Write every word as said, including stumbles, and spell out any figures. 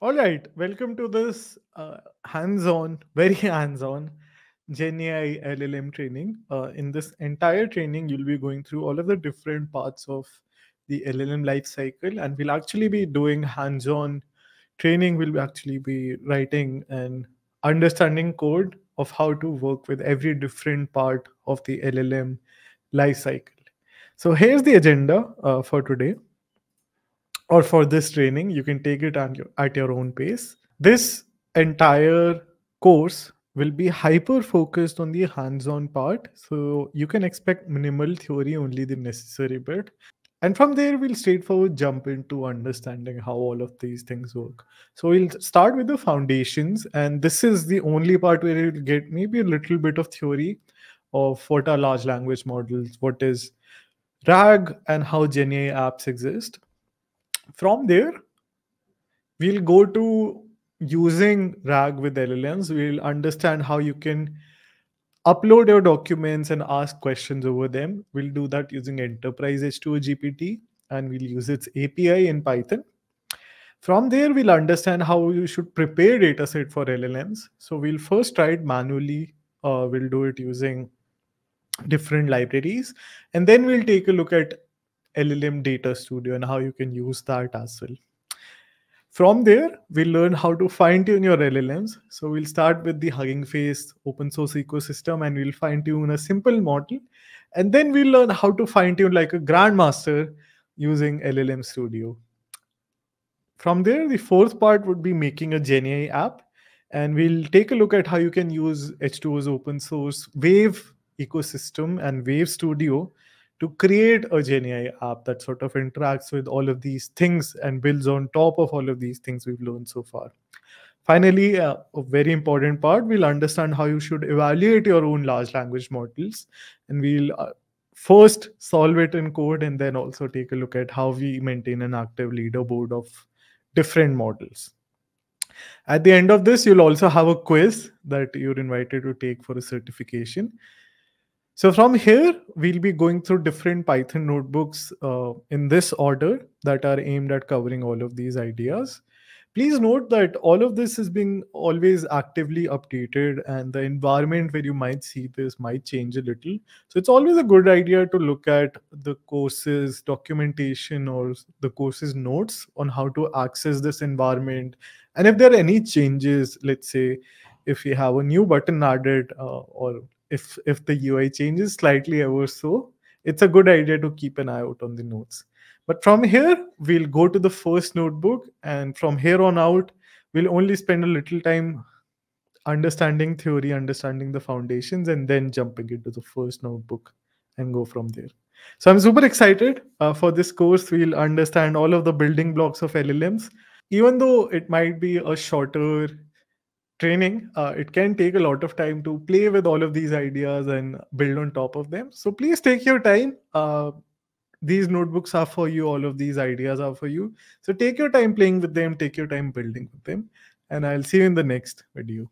All right, welcome to this uh, hands-on, very hands-on GenAI L L M training. Uh, in this entire training, you'll be going through all of the different parts of the L L M life cycle, and we'll actually be doing hands-on training. We'll actually be writing and understanding code of how to work with every different part of the L L M life cycle. So here's the agenda uh, for today or for this training. You can take it at your, at your own pace. This entire course will be hyper focused on the hands on part. So you can expect minimal theory, only the necessary bit. And from there, we'll straightforward jump into understanding how all of these things work. So we'll start with the foundations. And this is the only part where you'll get maybe a little bit of theory of what are large language models, what is RAG, and how GenAI apps exist. From there, we'll go to using RAG with L L Ms. We'll understand how you can upload your documents and ask questions over them. We'll do that using Enterprise H two O G P T, and we'll use its A P I in Python. From there, we'll understand how you should prepare dataset for L L Ms. So we'll first try it manually. Uh, we'll do it using different libraries, and then we'll take a look at L L M Data Studio and how you can use that as well. From there, we'll learn how to fine tune your L L Ms. So we'll start with the Hugging Face open source ecosystem and we'll fine tune a simple model. And then we'll learn how to fine tune like a grandmaster using L L M Studio. From there, the fourth part would be making a GenAI app. And we'll take a look at how you can use H two O's open source Wave ecosystem and Wave Studio to create a GenAI app that sort of interacts with all of these things and builds on top of all of these things we've learned so far. Finally, uh, a very important part, we'll understand how you should evaluate your own large language models. And we'll uh, first solve it in code and then also take a look at how we maintain an active leaderboard of different models. At the end of this, you'll also have a quiz that you're invited to take for a certification. So from here, we'll be going through different Python notebooks uh, in this order that are aimed at covering all of these ideas. Please note that all of this is being always actively updated, and the environment where you might see this might change a little. So it's always a good idea to look at the course's documentation or the course's notes on how to access this environment. And if there are any changes, let's say if you have a new button added uh, or if if the U I changes slightly ever so, it's a good idea to keep an eye out on the notes. But from here, we'll go to the first notebook, and from here on out, we'll only spend a little time understanding theory, understanding the foundations, and then jumping into the first notebook and go from there. So I'm super excited uh, for this course. We'll understand all of the building blocks of L L Ms. Even though it might be a shorter training, uh, it can take a lot of time to play with all of these ideas and build on top of them. So please take your time. Uh, these notebooks are for you, all of these ideas are for you. So take your time playing with them, take your time building with them, and I'll see you in the next video.